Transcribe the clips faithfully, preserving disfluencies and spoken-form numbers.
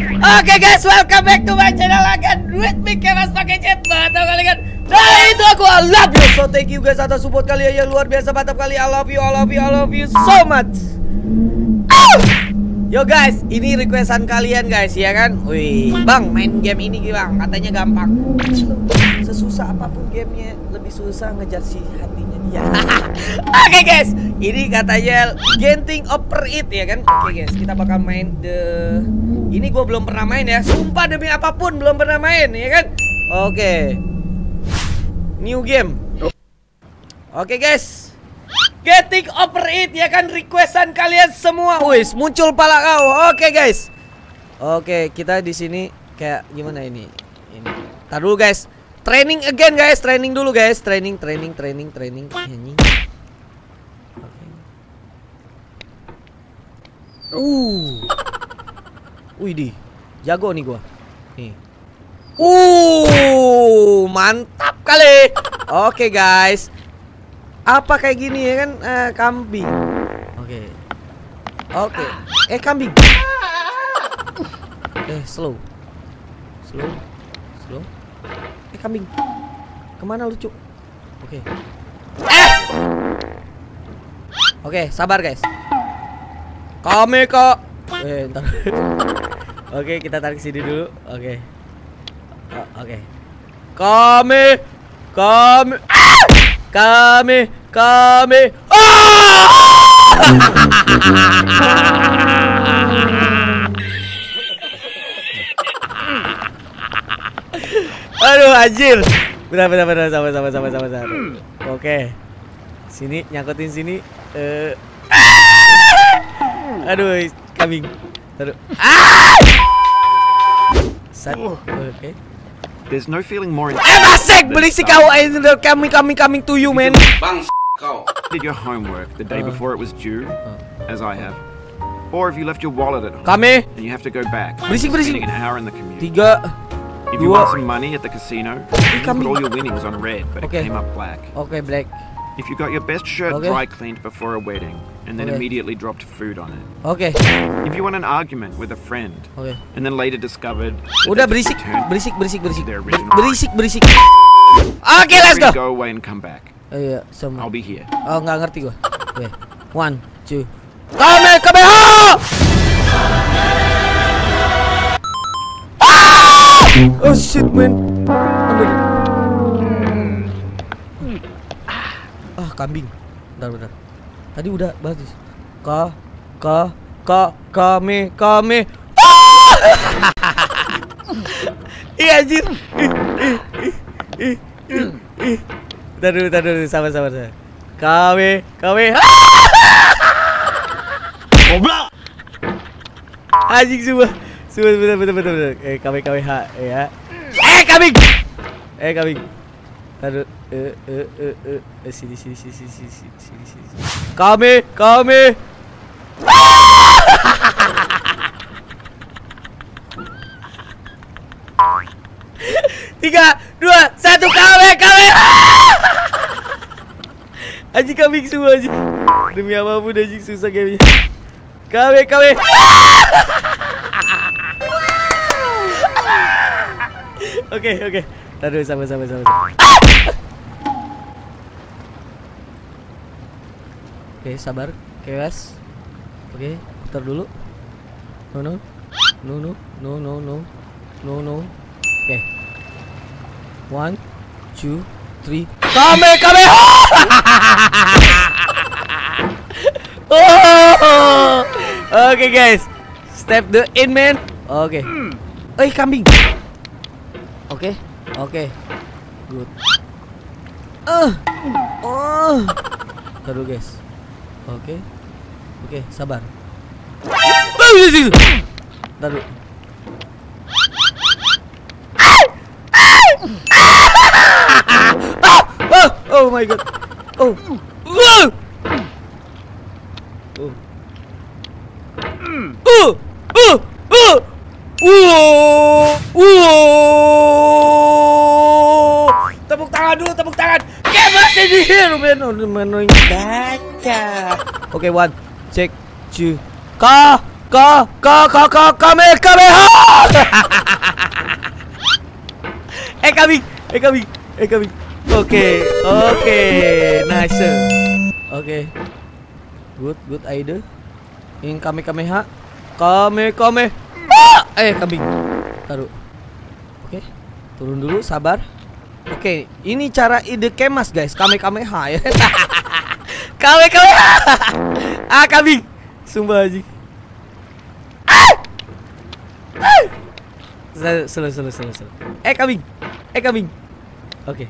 Oke guys, welcome back to my channel again with me Kemas pakai chat. Mantap kali kan. Nah itu aku I love you. So thank you guys atas support kalian yang luar biasa mantap kali. I love you, I love you, I love you so much. Oh! Yo guys, ini requestan kalian guys ya kan. Wih, Bang main game ini Bang, katanya gampang. Sesusah apapun gamenya, lebih susah ngejar si hatinya dia. Oke okay, guys, ini katanya Genting Over It ya kan. Oke okay, guys, kita bakal main the. Ini gue belum pernah main ya. Sumpah demi apapun belum pernah main ya kan. Oke okay. New game. Oke okay, guys, Genting Over It ya kan, requestan kalian semua. Wis muncul pala kau. Oke okay, guys. Oke okay, kita di sini kayak gimana ini? Ini. Tar dulu guys. Training again guys, training dulu guys, training, training, training, training. Ini. Okay. Uh, wih di, jago nih gua. Nih. Uh, mantap kali. Oke okay, guys, apa kayak gini ya kan, uh, kambing. Oke, okay. oke, okay. eh kambing. Eh slow, slow, slow. Eh kambing, kemana lucu? Oke, okay. eh, oke okay, sabar guys. Kami kok, eh ntar. Oke okay, kita tarik sini dulu. Oke, okay. oh, oke. Okay. Kami, kami, ah! kami, kami. Oh! Aduh anjir. Bentar bentar bentar sama sama sama sama sama. Oke. Sini nyangkutin sini. Uh. Aduh kambing. Aduh. Ah! Oke. There's no feeling more Eh basek berisik kau. Kami kami coming to you man. Bang kau. Did your homework the day uh. before it was due, uh. as I have. Or if you left your wallet at home Kami. and you have to go back. Berisik berisik. An hour in the commute. Tiga. If you Dua. won some money at the casino, you put all your winnings on red, but okay. it came up black. Okay, black. If you got your best shirt okay. dry cleaned before a wedding, and then okay. immediately dropped food on it. Okay. If you won an argument with a friend, okay. and then later discovered. Udah berisik, berisik, berisik, berisik, Ber berisik, berisik. Oke, okay, let's go. Go away and come back. Oh, iya, sama. I'll be here. Oh, nggak ngerti gua. Oke, okay. one, two. Kame, kame, ha! Oh shit man. Ah kambing. Bentar bentar. Tadi udah bagus. Ka ka ka kame kame. Iya anjir. Bentar dulu, bentar dulu, sabar sabar sabar. Kame kame. Goblok. Anjing semua. Semua betul betul betul betul. Eh kami kami ha ya. Eh kambing. Eh kambing. Taruh eh eh eh eh sini sini sini sini sini sini sini. Kami kami. Tiga dua satu kami kami. Anjing kambing semua anjing. Demi apapun anjing susah gamenya. Kami kami. Oke oke, taruh sama sama sama. Oke sabar, kewas. Oke putar dulu. No no no no no no no no no. Oke, one two three. Kame kame. Oh, oke guys, step the in man. Oke, eh kambing. Oke, okay, oke, okay. Good. Ah, uh, oh, taruh guys. Oke, okay. oke, okay, sabar. Taruh. Ah, oh, oh my god. Oh, oh, oh, oh, oh, oh. Wow, wow. Tepuk tangan dulu, tepuk tangan. Kemas ini hero man, menoing baca. Oke, one, check, two, ka, ka, ka, ka, ka, kame, kame, ha. Eh kambing, eh kambing, eh kambing. Oke, oke, nice. Oke, good, good idea. Ini kame kameha, kame kame. Ah! Eh kambing, taruh. Oke, turun dulu, sabar. Oke, ini cara ide kemas guys, kame kameha ya. Kame kameha. Ah kambing, sumpah aja. Ah! Ah! Slow, slow, slow, slow. Eh kambing, eh kambing. Oke.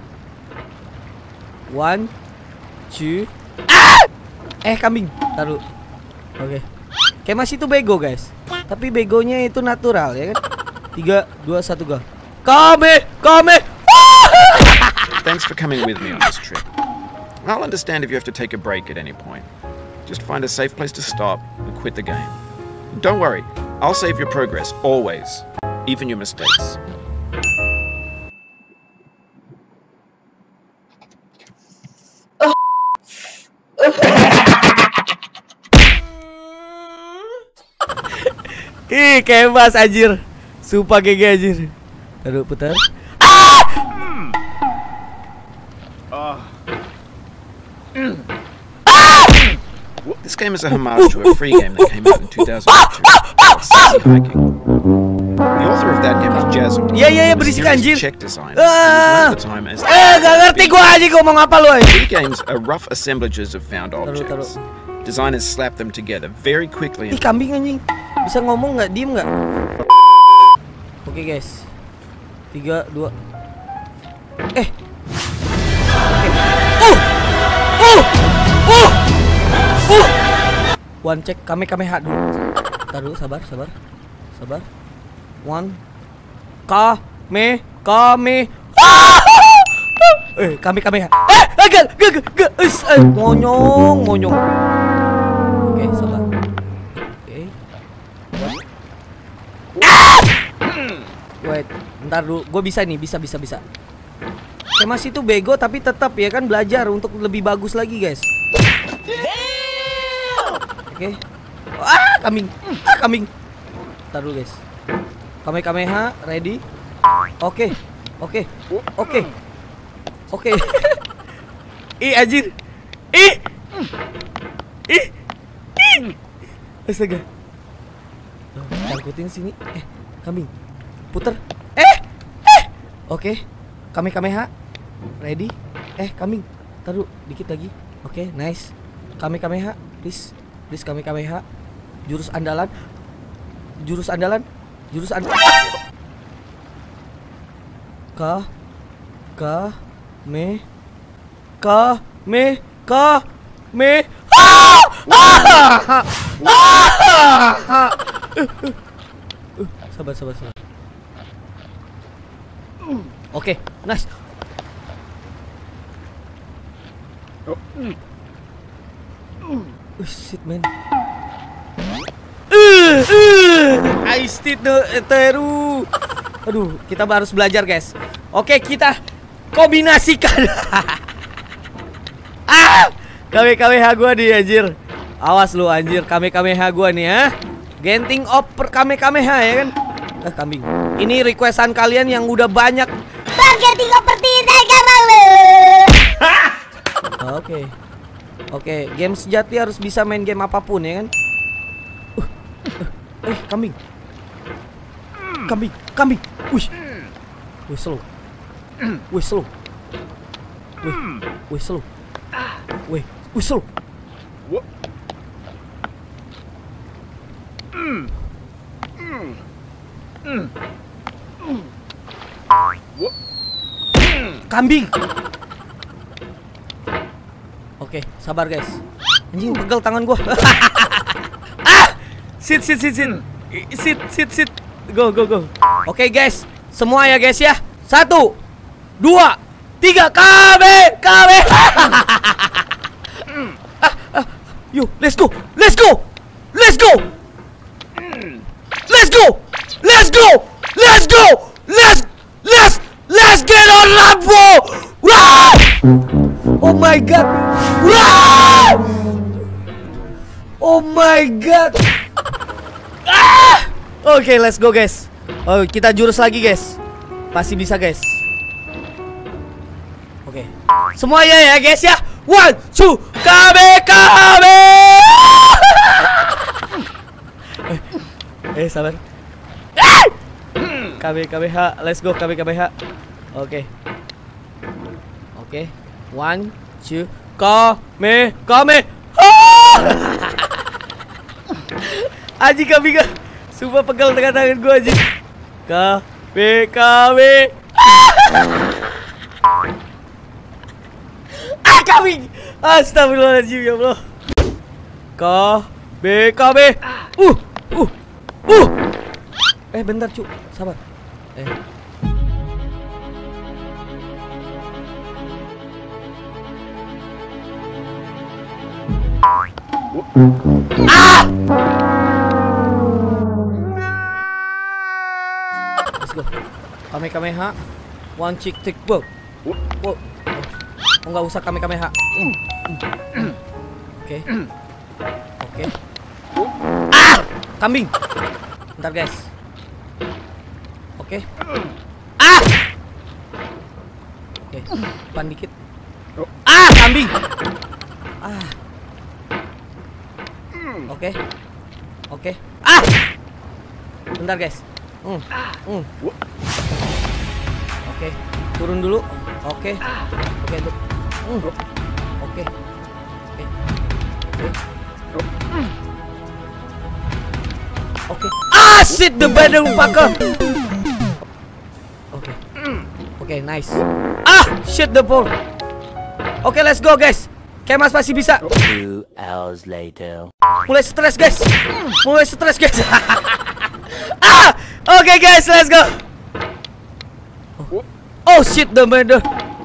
One, two. Ah! Eh kambing, taruh. Oke. Kemas itu bego guys, tapi begonya itu natural ya kan. Tiga, dua, satu, go. Kame, kame. Thanks for coming with me on this trip. I'll understand if you have to take a break at any point. Just find a safe place to stop and quit the game. Don't worry, I'll save your progress, always. Even your mistakes. Ih, kemas anjir. Sumpah G G anjir. Aduh, putar. This game is a homage to a free game that came out in two thousand two called Sassy Hiking. The author of that game is Jazz. Iya iya iya, berisik anjir. Check design. Ah. The time as Eh, gak ngerti gua aja ngomong apa lu anjir. free games are rough assemblages of found Taruh, objects. taruh. Designers slap them together very quickly. Ih, kambing anjing. Bisa ngomong nggak? Diem nggak? Oke guys. Tiga, dua. Eh. Oke. Uh. Uh. Uh. Uh. One check, kame kame hat dulu. Tar dulu, sabar, sabar. Sabar. One. Kame kame. Ah! Eh, kame kame hat. Eh, agak, gak, gak, eh, monyong, monyong. Oke, sabar. Oke. Ah! Wait, bentar dulu. Gue bisa nih, bisa, bisa, bisa. Kemas itu bego tapi tetap ya kan belajar untuk lebih bagus lagi guys. Oke. Ah, kambing. Ah, kambing. Bentar dulu guys. Kame kameha, ready? Oke. Oke. Oke. Oke. Ih, anjir. Ih. Ih. Ih. Astaga. Tangkutin sini. Eh, kambing. Puter. Eh. Eh. Oke. Kame kameha. Ready? Eh, kambing. Taruh dikit lagi. Oke, nice. Kame kameha, please. Please kame kameha. Jurus andalan. Jurus andalan. Jurus andalan. Ka ka me ka me ka me. Ah! Ah! Ah! Sabar, sabar, sabar. Oke, okay, nice. Oh shit man. Uh, uh, I still no teru. Aduh, kita harus belajar guys. Oke, okay, kita kombinasikan. Ah, kame kameha gua nih anjir. Awas lu anjir, kame kameha gua nih ya. Genting op per kame kameha ya kan. Eh kambing. Ini requestan kalian yang udah banyak. Genting op per tidak gampang lu. Oke. Oke, game sejati harus bisa main game apapun ya kan. Uh, uh, eh, kambing. Kambing, kambing. Wih. Wih slow. Wih slow. Wih, wih slow. Wih, wih slow. Kambing. Oke, sabar guys. Anjing pegel tangan gua. Ah! Sit sit sit sit. Sit sit sit. Go go go. Oke guys, semua ya guys ya. Satu, dua, tiga. Kame, kame. Ah, ah. Yuk, let's go, let's go, let's go, let's go, let's go, let's go, let's let's let's get on Rambo. Wah! Oh my god. Wah! Oh my god. Ah! Oke, okay, let's go guys. Oh, kita jurus lagi, guys. Pasti bisa, guys. Oke. Semuanya ya, guys ya. One, two, kabe kabe. eh, eh, sabar. K B K B H, let's go K B K B H. Oke. Oke. One, two, kame, kame. Aji kami gak. Sumpah pegal tengah tangan gue aja. K B K B. Ah kami. Astagfirullahaladzim ya Allah. K B K B. Uh, uh, uh. Eh bentar cu, sabar. Eh. Ah! Let's go. Kamehameha. One chick tick bow. Wow. Oh, nggak usah kamehameha. Mm. Mm. Oke. Okay. Oke. Okay. Ah! Kambing. Bentar guys. Oke. Okay. Ah! Oke. Okay. Depan dikit. Ah, kambing. Ah. Oke. Okay. Oke. Okay. Ah! Bentar guys. Mm. Mm. Oke. Okay. Turun dulu. Oke. Okay. Oke, okay, tuh. Mm. Oke. Okay. Oke. Okay. Okay. Oke. Okay. Ah, shit the badan fucker. Oke. Okay. Oke, okay, nice. Ah, shit the ball. Oke, okay, let's go guys. Kemas pasti bisa. Two hours later. Mulai stres guys. Mulai stres guys. Ah, oke okay, guys, let's go. Oh, oh shit the badan.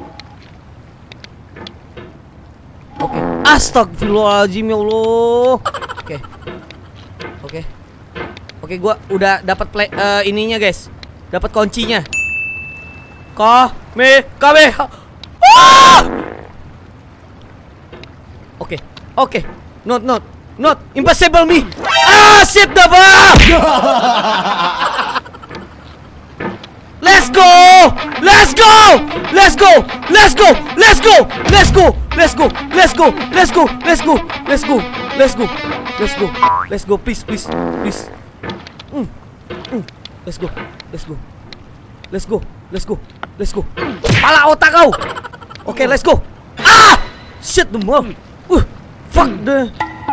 Oke. Okay. Astagfirullahaladzim ya Allah. Oke. Okay. Oke. Okay. Oke, gua udah dapat play uh, ininya, guys. Dapat kuncinya. Ka me kame. Ah! Oke. Oke. Not not not impossible me. Ah, shit the ball. Let's go. Let's go. Let's go. Let's go. Let's go. Let's go. Let's go. Let's go. Let's go. Let's go. Let's go. Let's go. Let's go. Let's go. Please, please. Please. Mm. Mm. Let's go. Let's go. Let's go. Let's go. Let's go. Pala otak kau. Oke, okay, let's go. Ah! Shit the ball. Uh, fuck the.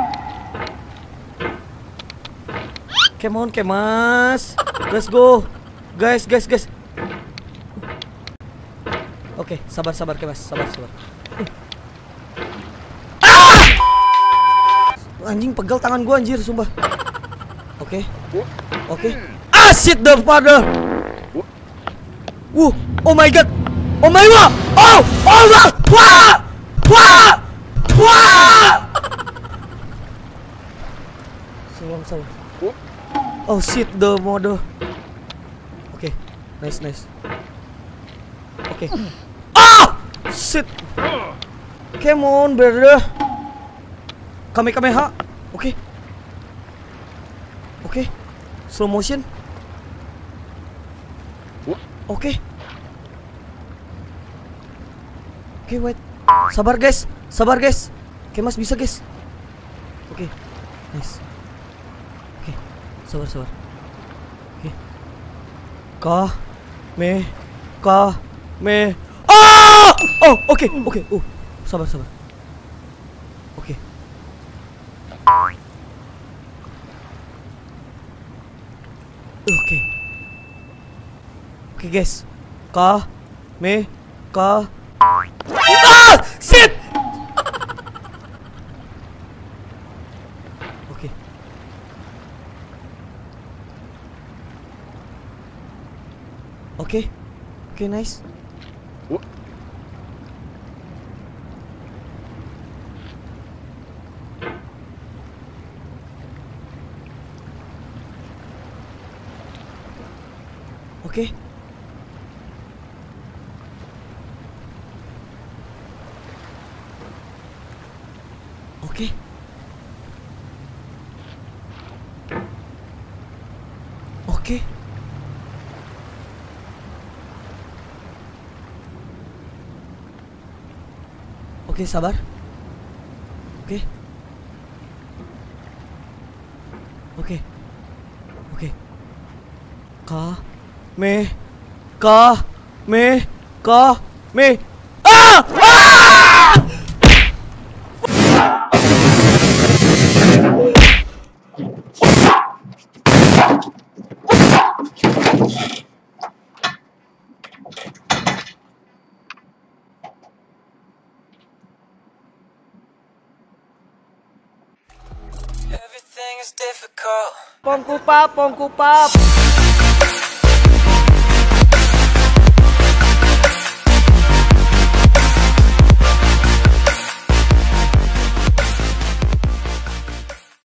Come on, Kemas. Let's go. Guys, guys, guys. Oke, okay, sabar, sabar, Kemas. Sabar, sabar. Uh. Ah! Anjing pegal tangan gua anjir, sumpah. Oke. Okay. Oke. Okay. Ah, shit the father. Wuh, oh my god. Oh my god. Oh, oh god. Wah! Wah! Wah! Salam salam. Oh shit the mother. Oke. Okay. Nice, nice. Oke. Okay. Ah! Shit. Come on, brother. Kamehameha. Oke. Okay. Oke, okay. Slow motion. Oke. Okay. Oke, okay, wait. Sabar guys, sabar guys. Oke, okay, Mas bisa guys. Oke, okay. Nice. Oke, okay. Sabar, sabar. Oke. Okay. Ka, me, ka, me. Ah! Oh, oke, okay. oke. Okay. Uh, sabar, sabar. Oke. Okay. Oke. Okay. Oke okay, guys. Ka me ka. Ah! Shit. Oke. Okay. Oke. Okay. Oke, okay, nice. Oke. Okay. Oke. Okay. Oke. Okay. Oke, sabar. Oke. Oke. Oke. Ka me ka me ka me ah! Ah! Everything is difficult. Pongku pap, pongku pap.